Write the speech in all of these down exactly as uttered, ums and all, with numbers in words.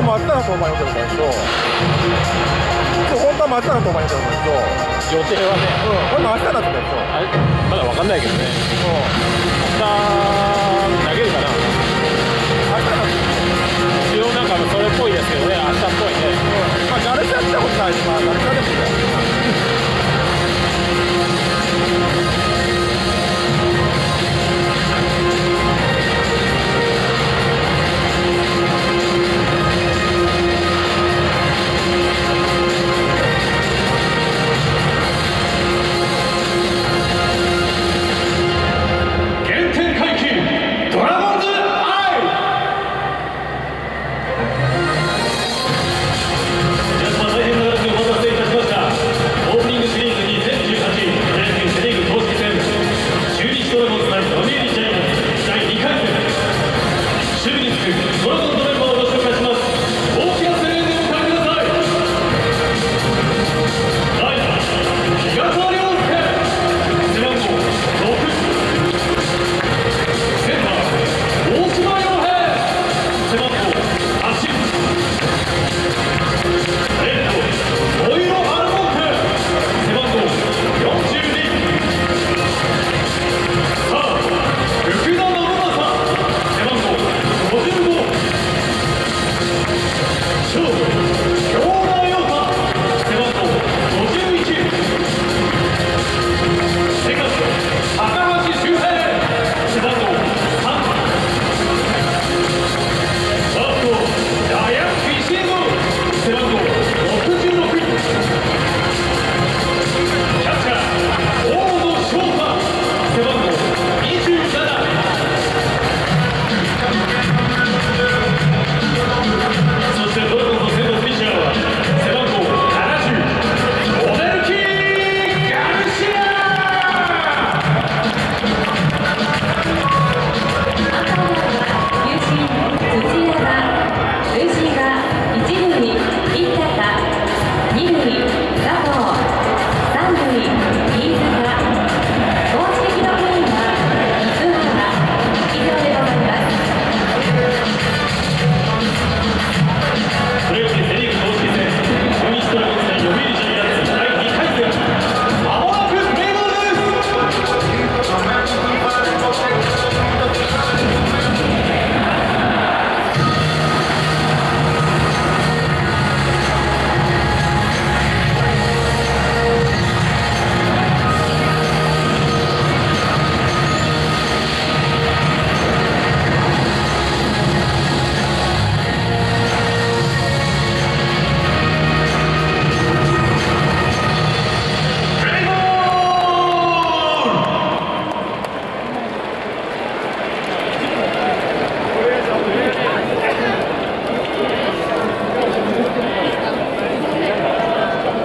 は松田の登板予定だったんですけど、本当は松田の登板予定だったんですけど、 予定はね、 うん、これも明日だったんですよ。 あれまだわかんないけどね。明日投げるかな。 明日だったんですよ。 一応なんかそれっぽいですけどね、明日っぽいね。 うん、まあガルシアってことないし、まあガルシアでもいいんだよ。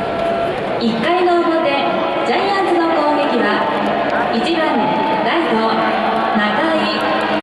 いっかいの表、ジャイアンツの攻撃はいちばんライト